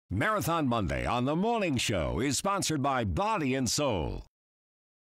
Marathon Monday on The Morning Show is sponsored by Body and Soul.